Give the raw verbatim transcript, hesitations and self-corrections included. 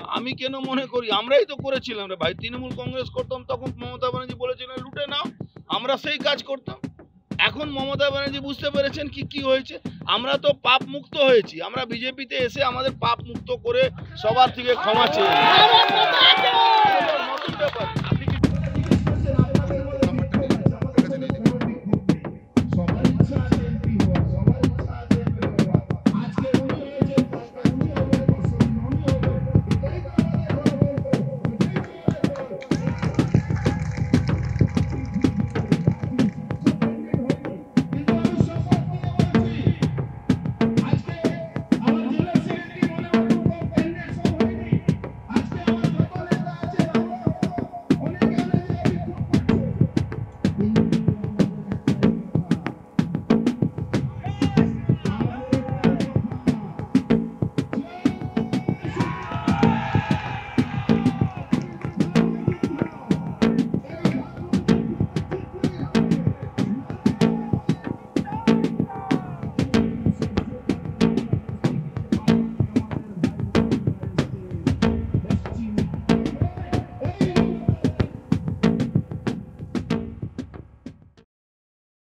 আমি কেন মনে করি আমরাই তো করেছিলাম রে ভাই, তৃণমূল কংগ্রেস করতাম তখন মমতা ব্যানার্জি বলেছিলেন লুটে নাও, আমরা সেই কাজ করতাম। এখন মমতা ব্যানার্জি বুঝতে পেরেছেন কি কি হয়েছে, আমরা তো পাপ মুক্ত হয়েছি, আমরা বিজেপিতে এসে আমাদের পাপ মুক্ত করে সবার থেকে ক্ষমা চেয়ে নতুন ব্যাপার।